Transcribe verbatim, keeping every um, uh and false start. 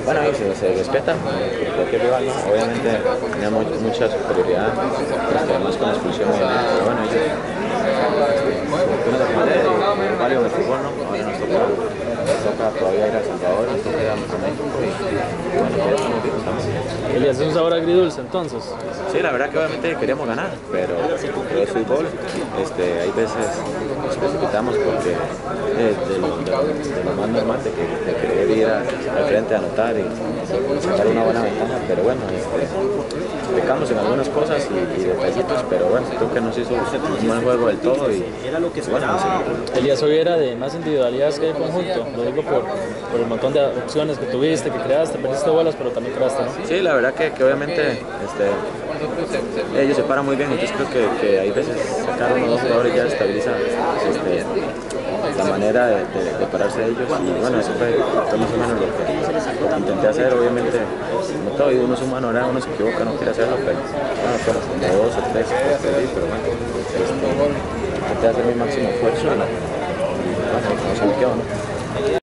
Bueno, y se, se respeta cualquier rival, ¿no? Obviamente teníamos mucha superioridad, este, además con la expulsión, obviamente, pero bueno, ellos tuvimos que defender y es válido en el fútbol, ¿no? Ahora nos toca, nos toca todavía ir a El Salvador, nos toca ir a México y, y bueno, ya estamos vivos también. ¿Y le hace un sabor agridulce entonces? Sí, la verdad que obviamente queríamos ganar, pero, pero es fútbol, este, hay veces nos precipitamos porque es de, lo, de, de lo más normal de, que, de querer ir a, al frente a anotar y sacar una buena ventaja, pero bueno, este, pecamos en algunas cosas y, y detallitos, pero bueno, creo que nos hizo un buen juego del todo y bueno, no sé. Elías hoy era de más individualidades que de conjunto, lo digo por, por el montón de opciones que tuviste, que creaste, perdiste bolas, pero también creaste, ¿no? Sí, la verdad que, que obviamente este, ellos se paran muy bien, entonces creo que, que hay veces sacar uno o dos jugadores ya estabiliza este, la manera de, de, de pararse a ellos y bueno, eso fue, fue más o menos lo que, lo que intenté hacer, obviamente como todo, y uno es humano, ¿verdad? Uno se equivoca, no quiere hacerlo, pero bueno, fueron como dos o tres, pero bueno, este, intenté hacer mi máximo esfuerzo y, y bueno, no se me quedó, ¿no?